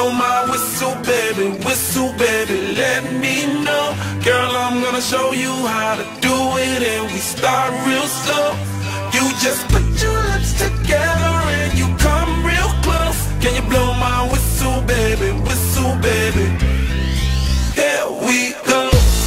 blow my whistle, baby, let me know. Girl, I'm gonna show you how to do it, and we start real slow. You just put your lips together and you come real close. Can you blow my whistle, baby, whistle, baby? Here we go.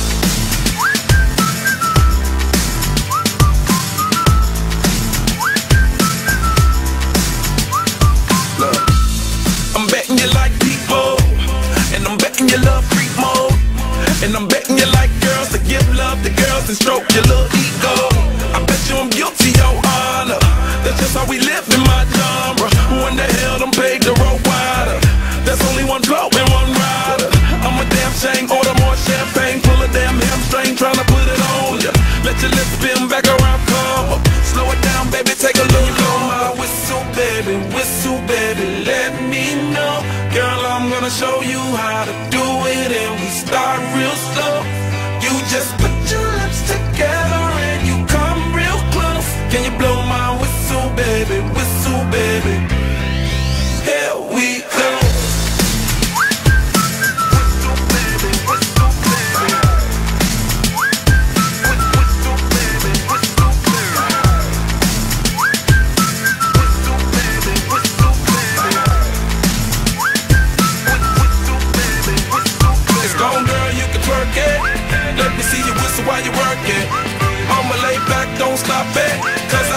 Look, I'm betting you like people, and I'm betting you love freak mode, and I'm betting you like girls to give love to girls and stroke your little ego. I bet you I'm guilty, your honor. That's just how we live in my genre. Who in the hell done paved the road wider? There's only one blow and one rider. I'm a damn shame, order more champagne, pull a damn hamstring, tryna put it on ya. Let your lips spin back around, come up. Slow it down, baby, take a look. Blow my whistle, baby, let me know. Girl, I'm gonna show you how to do it, and we start real slow. You just put your lips together and you come real close. Can you blow my whistle, baby, whistle, baby? Here we go. Let me see you whistle while you work it. I'ma lay back, don't stop it, 'cause